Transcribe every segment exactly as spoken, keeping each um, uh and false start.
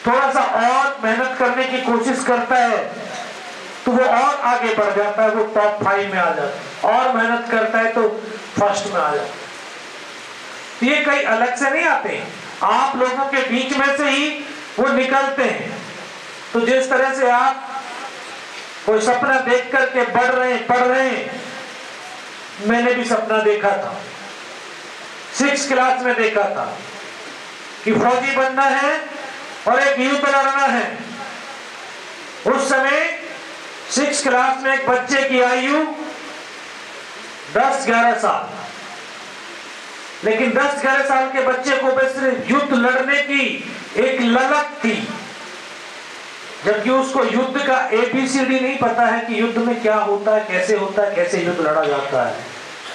थोड़ा सा और मेहनत करने की कोशिश करता है तो वो और आगे बढ़ जाता है, वो टॉप फाइव में आ जाता है। और मेहनत करता है तो फर्स्ट में आ जाता है। तो ये कई अलग से नहीं आते हैं, आप लोगों के बीच में से ही वो निकलते हैं। तो जिस तरह से आप कोई सपना देख करके बढ़ रहे हैं, पढ़ रहे हैं, मैंने भी सपना देखा था, सिक्स क्लास में देखा था कि फौजी बनना है और एक युद्ध लड़ना है। उस समय सिक्स क्लास में एक बच्चे की आयु दस ग्यारह साल, लेकिन दस ग्यारह साल के बच्चे को बस युद्ध लड़ने की एक ललक थी, जबकि उसको युद्ध का एबीसीडी नहीं पता है कि युद्ध में क्या होता है, कैसे होता है, कैसे युद्ध लड़ा जाता है।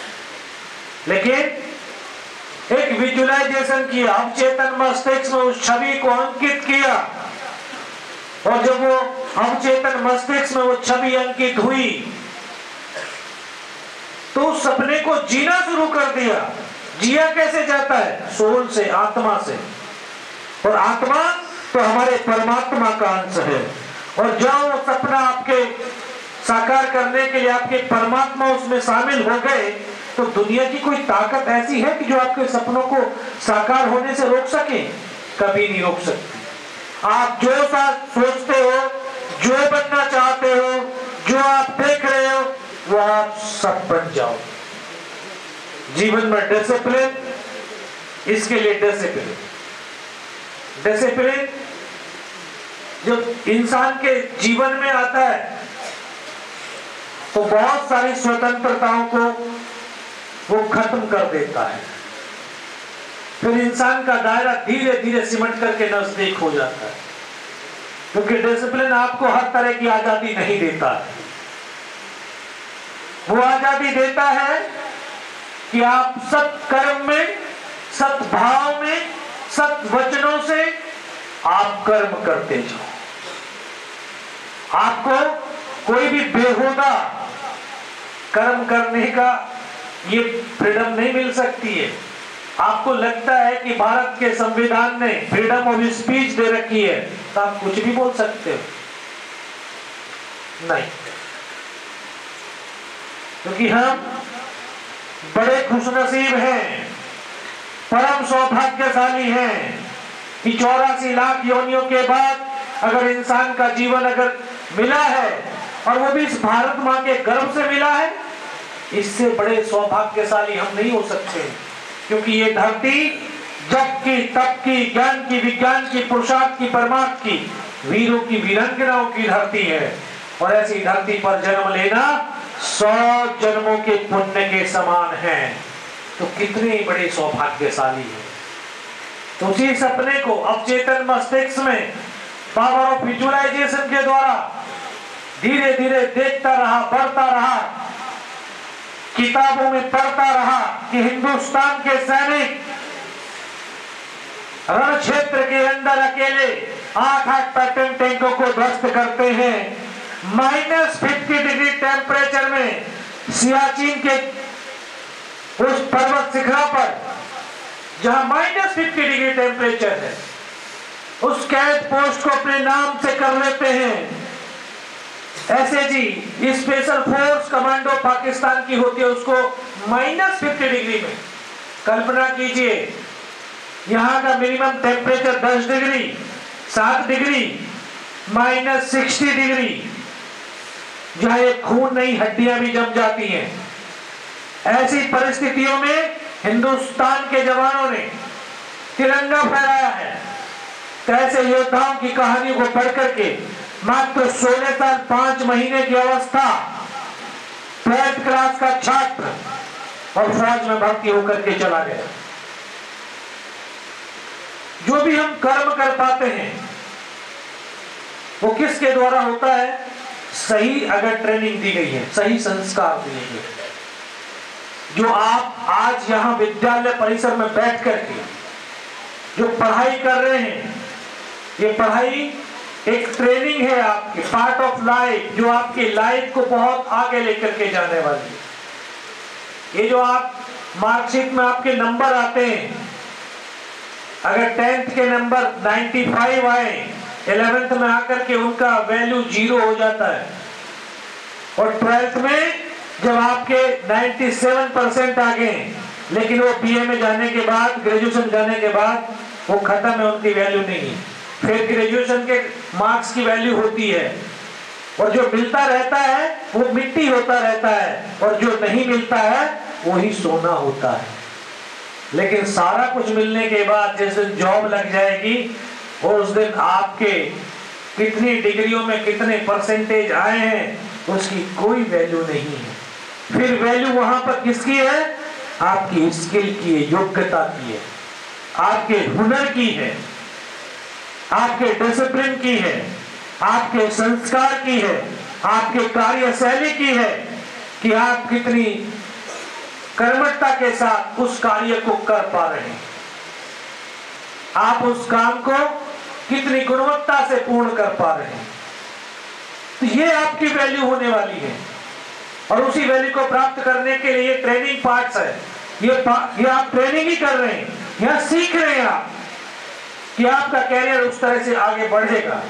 लेकिन एक विजुअलाइजेशन किया, अवचेतन मस्तिष्क में उस छवि को अंकित किया, और जब वो अवचेतन मस्तिष्क में वो छवि अंकित हुई तो उस सपने को जीना शुरू कर दिया। जिया कैसे जाता है? सोल से, आत्मा से, और आत्मा तो हमारे परमात्मा का अंश है। और जब वो सपना आपके साकार करने के लिए आपके परमात्मा उसमें शामिल हो गए तो दुनिया की कोई ताकत ऐसी है कि जो आपके सपनों को साकार होने से रोक सके? कभी नहीं रोक सकती। आप जो सा सोचते हो, जो बनना चाहते हो, जो आप देख रहे हो, वो आप सब बन जाओ। जीवन में डिसिप्लिन, इसके लिए डिसिप्लिन डिसिप्लिन जब इंसान के जीवन में आता है तो बहुत सारी स्वतंत्रताओं को वो खत्म कर देता है। फिर इंसान का दायरा धीरे धीरे सिमट करके नजदीक हो जाता है, क्योंकि डिसिप्लिन आपको हर तरह की आजादी नहीं देता है। वो आजादी देता है कि आप सत्कर्म में, सद्भाव में, सत वचनों से आप कर्म करते जाओ। आपको कोई भी बेहुदा कर्म करने का ये फ्रीडम नहीं मिल सकती है। आपको लगता है कि भारत के संविधान ने फ्रीडम ऑफ स्पीच दे रखी है तो आप कुछ भी बोल सकते हो? नहीं, क्योंकि हम बड़े खुशनसीब हैं, परम सौभाग्यशाली हैं कि चौरासी लाख योनियों के बाद अगर इंसान का जीवन अगर मिला है और वो भी इस भारत माँ के गर्भ से मिला है, इससे बड़े सौभाग्यशाली हम नहीं हो सकते। क्योंकि ये धरती जप की, तप की, ज्ञान की, विज्ञान की, पुरुषार्थ की, परमार्थ की, वीरों की, वीरांगनाओं की धरती है। और ऐसी धरती पर जन्म लेना सौ जन्मों के पुण्य के समान है। तो कितने बड़े सौभाग्यशाली है। तो उसी सपने को अवचेतन मस्तिष्क में पावर ऑफ विजुअलाइजेशन के द्वारा धीरे धीरे देखता रहा, बढ़ता रहा, किताबों में पढ़ता रहा कि हिंदुस्तान के सैनिक रण क्षेत्र के अंदर अकेले आठ आठ पैटर्न टैंकों को ध्वस्त करते हैं। माइनस फिफ्टी डिग्री टेम्परेचर में सियाचिन के उस पर्वत शिखरा पर जहां माइनस फिफ्टी डिग्री टेम्परेचर है, उस कैद पोस्ट को अपने नाम से कर लेते हैं। SAG special force commando Pakistan की होती है, उसको माइनस फिफ्टी डिग्री में, कल्पना कीजिए यहाँ का मिनिमम टेम्परेचर दस डिग्री, सात डिग्री, माइनस सिक्सटी डिग्री, जहाँ एक खून नहीं हड्डियां भी जम जाती हैं। ऐसी परिस्थितियों में हिंदुस्तान के जवानों ने तिरंगा फहराया है। तो ऐसे योद्धाओं की कहानियों को पढ़ करके मात्र सोलह साल पांच महीने की अवस्था, ट्वेल्थ क्लास का छात्र, और फौज में भर्ती होकर के चला गया। जो भी हम कर्म कर पाते हैं वो किसके द्वारा होता है? सही अगर ट्रेनिंग दी गई है, सही संस्कार दिए गए, जो आप आज यहाँ विद्यालय परिसर में बैठ करके जो पढ़ाई कर रहे हैं, ये पढ़ाई एक ट्रेनिंग है आपकी, पार्ट ऑफ लाइफ, जो आपकी लाइफ को बहुत आगे लेकर के जाने वाली है। ये जो आप मार्कशीट में आपके नंबर आते हैं, अगर टेंथ के नंबर नाइन्टी फाइव आए इलेवेंथ में आकर के उनका वैल्यू जीरो हो जाता है, और ट्वेल्थ में जब आपके सत्तानवे परसेंट आ गए, लेकिन वो बीए में जाने के बाद, ग्रेजुएशन जाने के बाद वो खत्म है, उनकी वैल्यू नहीं है। फिर ग्रेजुएशन के मार्क्स की वैल्यू होती है, और जो मिलता रहता है वो मिट्टी होता रहता है, और जो नहीं मिलता है वही सोना होता है। लेकिन सारा कुछ मिलने के बाद जिस दिन जॉब लग जाएगी, और उस दिन आपके कितनी डिग्रियों में कितने परसेंटेज आए हैं उसकी कोई वैल्यू नहीं है। फिर वैल्यू वहां पर किसकी है? आपकी स्किल की है, योग्यता की है, आपके हुनर की है, आपके डिसिप्लिन की है, आपके संस्कार की है, आपके कार्यशैली की है, कि आप कितनी कर्मठता के साथ उस कार्य को कर पा रहे हैं, आप उस काम को कितनी गुणवत्ता से पूर्ण कर पा रहे हैं। तो ये आपकी वैल्यू होने वाली है, और उसी वैल्यू को प्राप्त करने के लिए ट्रेनिंग पार्ट्स है। ये ये आप ट्रेनिंग ही कर रहे हैं, यहां सीख रहे हैं आप कि आपका कैरियर उस तरह से आगे बढ़ेगा।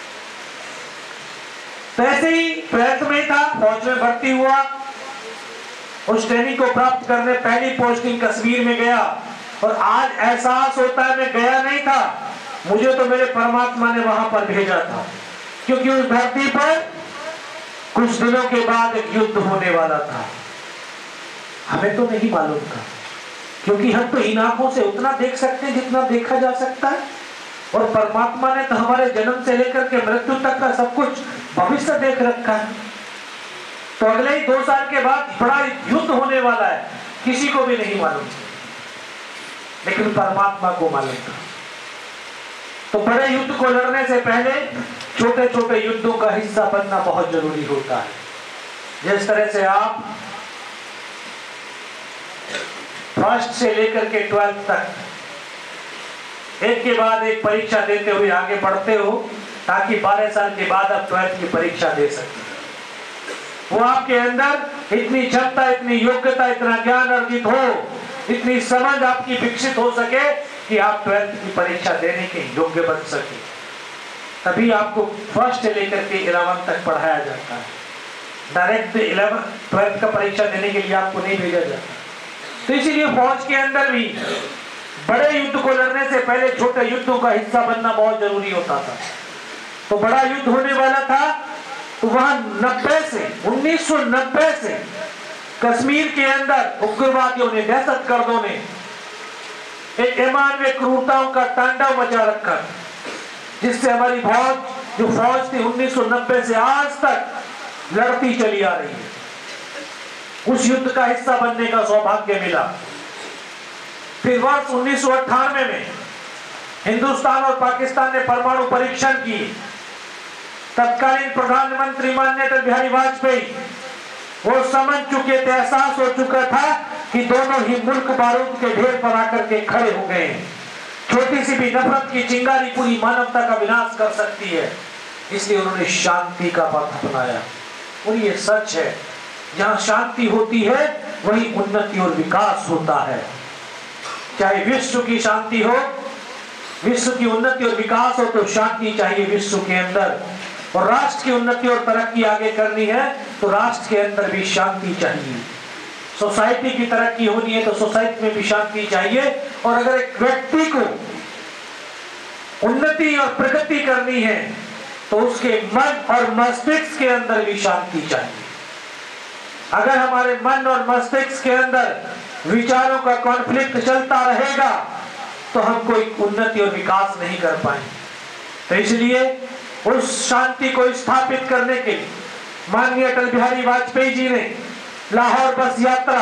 तो ऐसे ही ट्वेल्थ में था, फौज में भर्ती हुआ, उस ट्रेनिंग को प्राप्त करने पहली पोस्टिंग कश्मीर में गया, और आज एहसास होता है मैं गया नहीं था, मुझे तो मेरे परमात्मा ने वहां पर भेजा था, क्योंकि उस धरती पर कुछ दिनों के बाद एक युद्ध होने वाला था। हमें तो नहीं मालूम था, क्योंकि हम तो इन आंखों से उतना देख सकते हैं जितना देखा जा सकता है, और परमात्मा ने तो हमारे जन्म से लेकर के मृत्यु तक का सब कुछ भविष्य देख रखा है। तो अगले ही दो साल के बाद बड़ा युद्ध होने वाला है, किसी को भी नहीं मालूम, लेकिन परमात्मा को मालूम था। तो बड़े युद्ध को लड़ने से पहले छोटे छोटे युद्धों का हिस्सा बनना बहुत जरूरी होता है। जिस तरह से आप फर्स्ट से लेकर के ट्वेल्थ तक एक के बाद एक परीक्षा देते हुए आगे बढ़ते हो, ताकि बारह साल के बाद आप ट्वेल्थ की परीक्षा दे सकें। वो आपके अंदर इतनी क्षमता, इतनी योग्यता, इतना ज्ञान अर्जित हो, इतनी समझ आपकी विकसित हो सके कि आप ट्वेल्थ की परीक्षा देने के योग्य बन सके। तभी आपको फर्स्ट से लेकर के इलेवन तक पढ़ाया जाता है। डायरेक्ट इलेवन ट्वेल्थ का परीक्षा देने के लिए आपको नहीं भेजा जाता। तो इसीलिए फौज के अंदर भी बड़े युद्ध को लड़ने से पहले छोटे युद्धों का हिस्सा बनना बहुत जरूरी होता था। तो बड़ा युद्ध होने वाला था, तो वहां नब्बे से उन्नीस सौ नब्बे से कश्मीर के अंदर उग्रवादियों ने, दहशतगर्दों ने एक अमानवीय क्रूरताओं का तांडव मचा रखा, जिससे हमारी फौज जो फौज थी उन्नीस सौ नब्बे से आज तक लड़ती चली आ रही है। उस युद्ध का हिस्सा बनने का सौभाग्य मिला। फिर वर्ष उन्नीस सौ अट्ठानवे में हिंदुस्तान और पाकिस्तान ने परमाणु परीक्षण की। तत्कालीन प्रधानमंत्री माननीय अटल बिहारी वाजपेयी वो समझ चुके थे, एहसास हो चुका था कि दोनों ही मुल्क बारूद के ढेर पर आकर के खड़े हो गए। छोटी सी भी नफरत की चिंगारी पूरी मानवता का विनाश कर सकती है, इसलिए उन्होंने शांति का पथ अपनाया। और ये सच है, जहां शांति होती है वही उन्नति और विकास होता है। चाहे विश्व की शांति हो, विश्व की उन्नति और विकास हो, तो शांति चाहिए विश्व के अंदर। और राष्ट्र की उन्नति और तरक्की आगे करनी है तो राष्ट्र के अंदर भी शांति चाहिए। सोसाइटी की तरक्की होनी है तो सोसाइटी में भी शांति चाहिए। और अगर एक व्यक्ति को उन्नति और प्रगति करनी है तो उसके मन और मस्तिष्क के अंदर भी शांति चाहिए। अगर हमारे मन और मस्तिष्क के अंदर विचारों का कॉन्फ्लिक्ट चलता रहेगा तो हम कोई उन्नति और विकास नहीं कर पाएंगे। तो इसलिए उस शांति को स्थापित करने के लिए माननीय अटल बिहारी वाजपेयी जी ने लाहौर बस यात्रा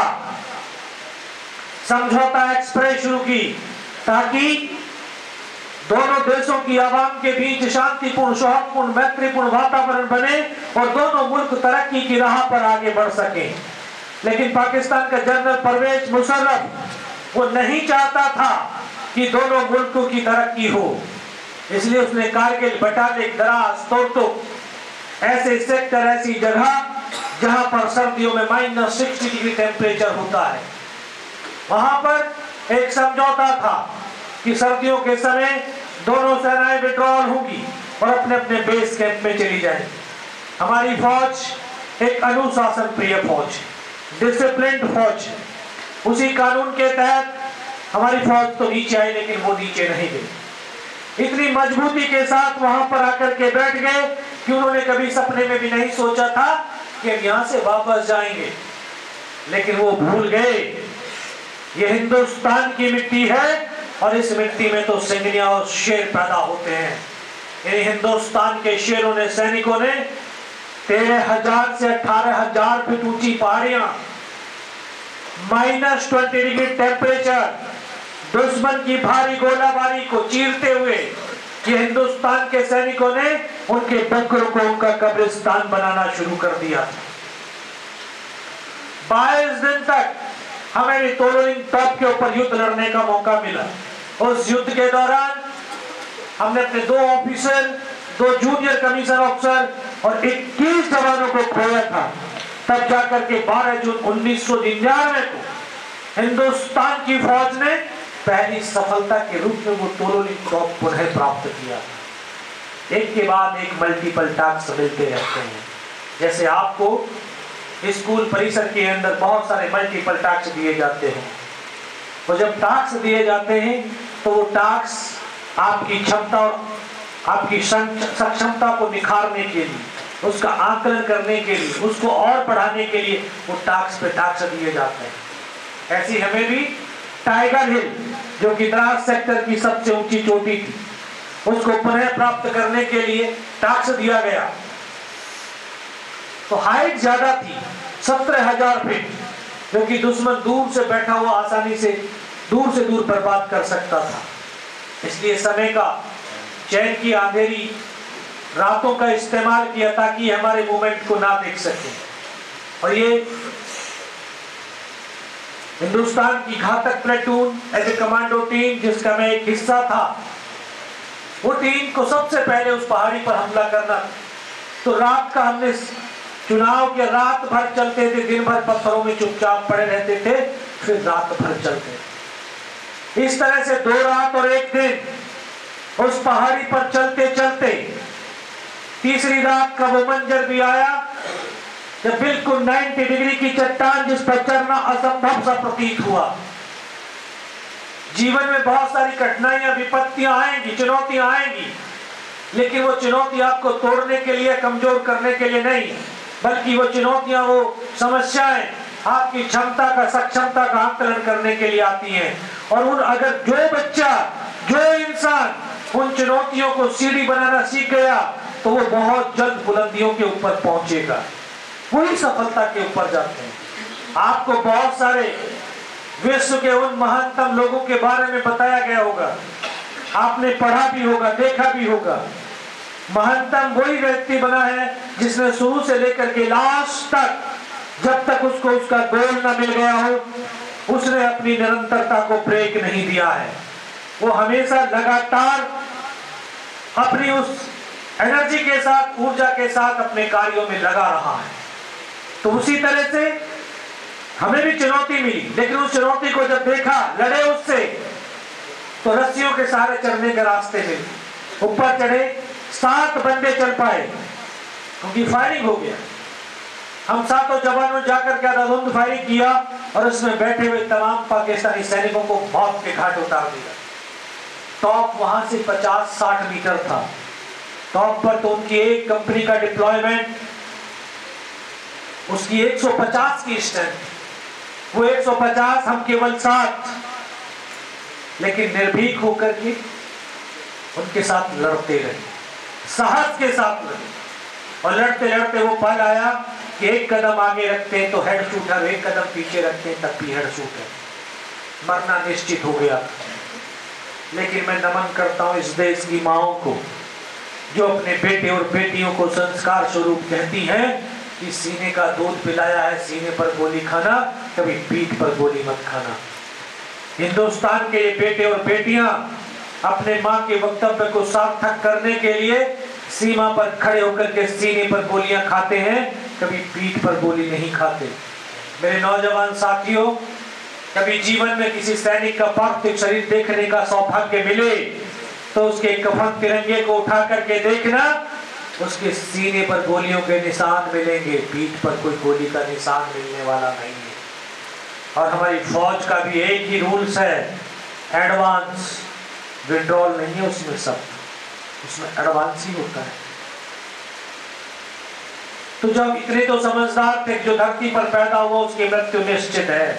समझौता एक्सप्रेस शुरू की, ताकि दोनों देशों की आवाम के बीच शांतिपूर्ण, सौहार्दपूर्ण, मैत्रीपूर्ण वातावरण बने और दोनों मुल्क तरक्की की राह पर आगे बढ़ सके। लेकिन पाकिस्तान का जनरल परवेज मुशर्रफ वो नहीं चाहता था कि दोनों मुल्कों की तरक्की हो, इसलिए उसने कारगिल, बटालिक, द्रास, तोरतुक ऐसे सेक्टर, ऐसी जगह जहां पर सर्दियों में माइनस सिक्सटी डिग्री टेम्परेचर होता है, वहां पर एक समझौता था कि सर्दियों के समय दोनों सेनाएं विड्रॉल होंगी और अपने अपने बेस कैंप में चली जाए। हमारी फौज एक अनुशासन प्रिय फौज, डिसिप्लिन्ड फौज। उसी कानून के तहत हमारी फौज तो नीचे आई, लेकिन वो नीचे नहीं गई। इतनी मजबूती के साथ वहां पर आकर के बैठ गए कि उन्होंने कभी सपने में भी नहीं सोचा था कि हम यहां से वापस जाएंगे। लेकिन वो भूल गए ये हिंदुस्तान की मिट्टी है और इस मिट्टी में तो सिंगनिया और शेर पैदा होते हैं। इन हिंदुस्तान के शेरों ने, सैनिकों ने तेरह हजार से अठारह हजार फीट ऊंची पहाड़ियां, माइनस ट्वेंटी डिग्री टेम्परेचर, दुश्मन की भारी गोलाबारी को चीरते हुए ये हिंदुस्तान के सैनिकों ने उनके बंकरों को उनका कब्रिस्तान बनाना शुरू कर दिया। बाईस दिन तक हमें तोलोलिंग टॉप के ऊपर युद्ध लड़ने का मौका मिला। उस युद्ध के दौरान हमने अपने दो ऑफिसर, दो जूनियर कमीशन ऑफिसर और इक्कीस जवानों को खोया था। तब जाकर के बारह जून उन्नीस सौ निन्यानवे को हिंदुस्तान की फौज ने पहली सफलता के रूप में वो तोलोलिंग टॉप पुनः प्राप्त किया। एक के बाद एक मल्टीपल टास्क मिलते रहते हैं। जैसे आपको स्कूल परिसर के अंदर बहुत सारे मल्टीपल टास्क दिए जाते हैं, और जब टास्क दिए जाते हैं तो वो टास्क आपकी क्षमता और आपकी सक्षमता को निखारने के लिए, उसका आकलन करने के लिए, उसको और बढ़ाने के लिए वो टास्क पे टास्क दिए जाते हैं। ऐसी हमें भी टाइगर हिल, जो कि द्रास सेक्टर की सबसे ऊंची चोटी थी, उसको पुनः प्राप्त करने के लिए टास्क दिया गया। तो हाइट ज्यादा थी, सत्रह हजार फीट, जो कि दुश्मन दूर से बैठा हुआ आसानी से दूर से दूर बर्बाद कर सकता था। इसलिए समय का, चैन की अंधेरी रातों का इस्तेमाल किया ताकि हमारे मूवमेंट को ना देख सके। और ये हिंदुस्तान की Ghatak platoon as a commando team, जिसका मैं एक हिस्सा था, वो टीम को सबसे पहले उस पहाड़ी पर हमला करना। तो रात का हमने चुनाव के रात भर चलते थे, दिन भर पत्थरों में चुपचाप पड़े रहते थे, फिर रात भर चलते। इस तरह से दो रात और एक दिन उस पहाड़ी पर चलते चलते तीसरी रात का वो मंजर भी आया जब बिल्कुल नब्बे डिग्री की चट्टान जिस पर चढ़ना असंभव सा प्रतीत हुआ। जीवन में बहुत सारी कठिनाइयां, विपत्तियां आएंगी, चुनौतियां आएंगी, लेकिन वो चुनौती आपको तोड़ने के लिए, कमजोर करने के लिए नहीं, बल्कि वो चुनौतियां, वो समस्याएं आपकी क्षमता का, सक्षमता का आकलन करने के लिए आती हैं। और उन अगर जो बच्चा, जो इंसान उन चुनौतियों को सीढ़ी बनाना सीख गया तो वो बहुत जल्द बुलंदियों के ऊपर पहुंचेगा, वही सफलता के ऊपर जाते हैं। आपको बहुत सारे विश्व के उन महानतम लोगों के बारे में बताया गया होगा, आपने पढ़ा भी होगा, देखा भी होगा। महानतम वही व्यक्ति बना है जिसने शुरू से लेकर के लास्ट तक, जब तक उसको उसका गोल ना मिल गया हो, उसने अपनी निरंतरता को ब्रेक नहीं दिया है। वो हमेशा लगातार अपनी उस एनर्जी के साथ, ऊर्जा के साथ अपने कार्यों में लगा रहा है। तो उसी तरह से हमें भी चुनौती मिली, लेकिन उस चुनौती को जब देखा, लड़े उससे, तो रस्सियों के सहारे चढ़ने के रास्ते में ऊपर चढ़े। सात बंदे चढ़ पाए क्योंकि फायरिंग हो गया। हम सातों जवानों जाकर के आधाधुंध फायरिंग किया और उसमें बैठे हुए तमाम पाकिस्तानी सैनिकों को मौत के घाट उतार दिया। टॉप वहां से पचास साठ मीटर था। टॉप पर तो उनकी एक कंपनी का डिप्लॉयमेंट, उसकी एक सौ पचास की स्ट्रेंथ, वो एक सौ पचास, हम केवल सात, लेकिन निर्भीक होकर के उनके साथ लड़ते रहे, साहस के साथ लड़े। और लड़ते लड़ते वो पल आया कि एक कदम आगे रखते हैं तो हेड शूटर, एक कदम पीछे रखते हैं तब भी हेड शूटर, मरना निश्चित हो गया। लेकिन मैं नमन करता हूं इस देश की माओं को जो अपने बेटे और बेटियों को संस्कार स्वरूप कहती हैं कि सीने का दूध पिलाया है, सीने पर गोली खाना, कभी पीठ पर गोली मत खाना। हिंदुस्तान के ये बेटे और बेटियां अपने मां के वक्तव्य को सार्थक करने के लिए सीमा पर खड़े होकर के सीने पर गोलियां खाते हैं, कभी पीठ पर गोली नहीं खाते। मेरे नौजवान साथियों, कभी जीवन में किसी सैनिक का पार्थिव शरीर देखने का सौभाग्य मिले तो उसके कफन तिरंगे को उठा करके देखना, उसके सीने पर गोलियों के निशान मिलेंगे, पीठ पर कोई गोली का निशान मिलने वाला नहीं है। और हमारी फौज का भी एक ही रूल्स है, एडवांस, विड्रॉल नहीं है उसमें, सब उसमें एडवांस ही होता है। तो जब इतने तो समझदार थे, जो धरती पर पैदा हुआ उसकी मृत्यु निश्चित है,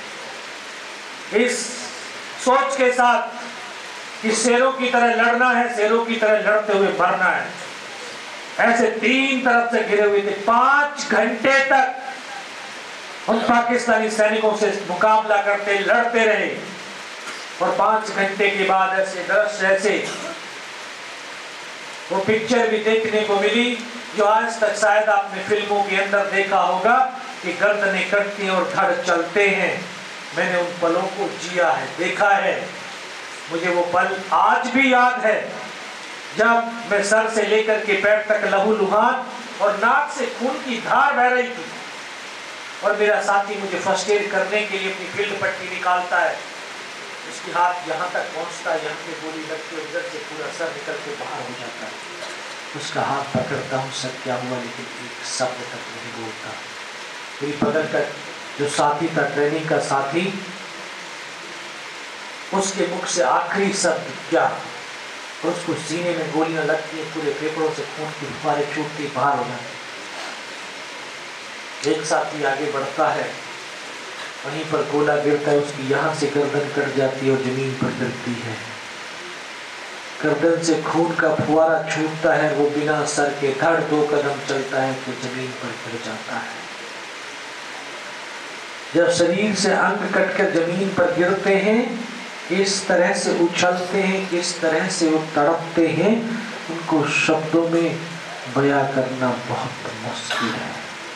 इस सोच के साथ कि शेरों की तरह लड़ना है, शेरों की तरह लड़ते हुए मरना है, ऐसे तीन तरफ से घिरे हुए थे। पांच घंटे तक उन पाकिस्तानी सैनिकों से मुकाबला करते लड़ते रहे, और पांच घंटे के बाद ऐसे दृश्य, ऐसे वो पिक्चर भी देखने को मिली जो आज तक शायद आपने फिल्मों के अंदर देखा होगा कि गर्दनें कटती और धड़ चलते हैं। मैंने उन पलों को जिया है, देखा है। मुझे वो पल आज भी याद है जब मैं सर से लेकर के पैर तक लहूलुहान और नाक से खून की धार बह रही थी, और मेरा साथी मुझे फर्स्ट एड करने के लिए अपनी फील्ड पट्टी निकालता है, उसकी हाथ यहाँ तक पहुँचता है, यहाँ पे गोली लगती है, उधर से पूरा सर निकल के बाहर हो जाता है। उसका हाथ पकड़ता हूँ, सर क्या हुआ, लेकिन एक शब्द तक नहीं बोलता। मेरी पकड़ कर जो साथी था, ट्रेनिंग का साथी, उसके मुख से आखिरी शब्द क्या, और उसको सीने में गोलियां लगती है, पूरे फेफड़ों से खून की फुहारें छूटती बाहर हो जाती। एक साथी आगे बढ़ता है, वहीं पर गोला गिरता है, उसकी यहाँ से गर्दन कट जाती है और जमीन पर गिरती है। गर्दन से खून का फुहारा छूटता है, वो बिना सर के धड़ दो कदम चलता है तो जमीन पर गिर जाता है। जब शरीर से अंग कटकर जमीन पर गिरते हैं, इस तरह से उछलते हैं, इस तरह से वो तड़पते हैं, उनको शब्दों में बयां करना बहुत मुश्किल है।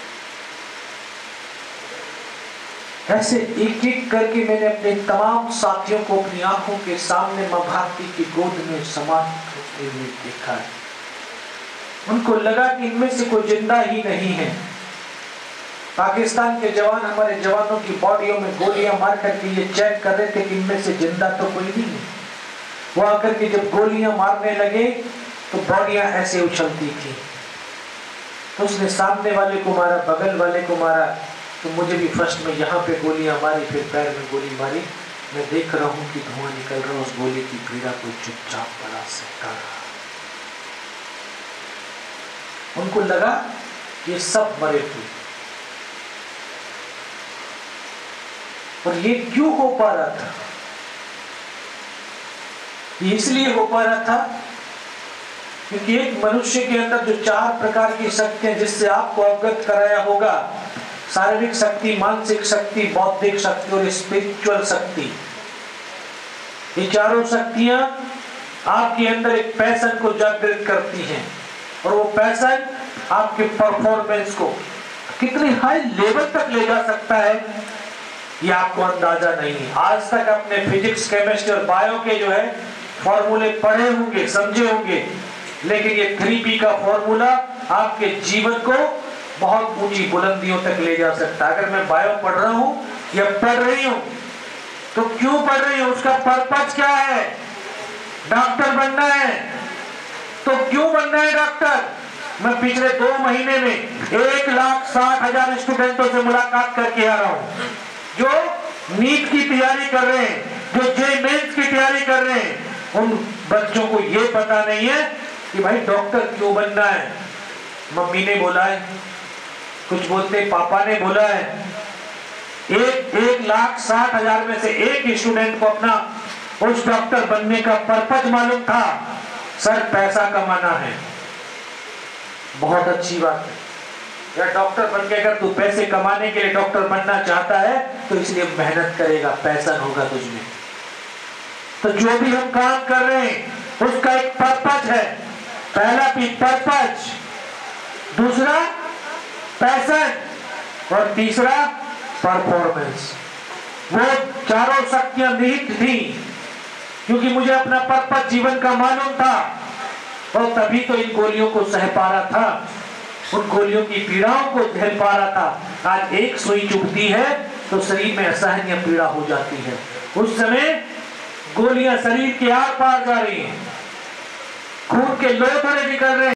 ऐसे एक एक करके मैंने अपने तमाम साथियों को अपनी आंखों के सामने मां भारती की गोद में समाहित होते हुए देखा है। उनको लगा कि इनमें से कोई जिंदा ही नहीं है। पाकिस्तान के जवान हमारे जवानों की बॉडियों में गोलियां मार करके ये चेक कर रहे थे कि इनमें से जिंदा तो कोई नहीं है। वो आकर के जब गोलियां मारने लगे तो बॉडियां ऐसे उछलती थी। तो उसने सामने वाले को मारा, बगल वाले को मारा, तो मुझे भी फर्स्ट में यहाँ पे गोलियां मारी, फिर पैर में गोली मारी। मैं देख रहा हूँ कि धुआं निकल रहा है, उस गोली की पीड़ा को चुपचाप बड़ा सकता रहा। उनको लगा ये सब मरे हुए, और ये क्यों हो पा रहा था? ये इसलिए हो पा रहा था क्योंकि एक मनुष्य के अंदर जो चार प्रकार की शक्तियां, जिससे आपको अवगत कराया होगा, शारीरिक शक्ति, मानसिक शक्ति, बौद्धिक शक्ति और स्पिरिचुअल शक्ति, ये चारों शक्तियां आपके अंदर एक पैशन को जागृत करती हैं, और वो पैशन आपके परफॉर्मेंस को कितनी हाई लेवल तक ले जा सकता है ये आपको अंदाजा नहीं है। आज तक अपने फिजिक्स, केमिस्ट्री और बायो के जो है फॉर्मूले पढ़े होंगे, समझे होंगे, लेकिन ये थ्री पी का फॉर्मूला आपके जीवन को बहुत ऊंची बुलंदियों तक ले जा सकता है। अगर मैं बायो पढ़ रहा हूँ या पढ़ रही हूँ तो क्यों पढ़ रही हूँ, उसका पर्पस क्या है? डॉक्टर बनना है तो क्यों बनना है डॉक्टर? मैं पिछले दो महीने में एक लाख साठ हजार स्टूडेंटों से मुलाकात करके आ रहा हूँ जो नीट की तैयारी कर रहे हैं, जो जे मेंस की तैयारी कर रहे हैं। उन बच्चों को ये पता नहीं है कि भाई डॉक्टर क्यों बनना है। मम्मी ने बोला है, कुछ बोलते पापा ने बोला है। एक एक लाख साठ हजार में से एक स्टूडेंट को अपना उस डॉक्टर बनने का पर्पज मालूम था, सर पैसा कमाना है। बहुत अच्छी बात है, या डॉक्टर बन के अगर तू पैसे कमाने के लिए डॉक्टर बनना चाहता है तो इसलिए मेहनत करेगा, पैसा होगा तुझमें। तो जो भी हम काम कर रहे हैं उसका एक पर्पज है। पहला भी पर्पज, दूसरा पैशन, और तीसरा परफॉर्मेंस। वो चारों शक्तियां निहित थी क्योंकि मुझे अपना पर्पज जीवन का मालूम था, और तभी तो इन गोलियों को सह पा रहा था, उन गोलियों की पीड़ाओं को झेल पा रहा था। आज एक सुई चुभती है तो शरीर में असहनीय पीड़ा हो जाती है। उस समय गोलियां शरीर के आर पार जा रही हैं, खून के लोथड़े निकल रहे हैं।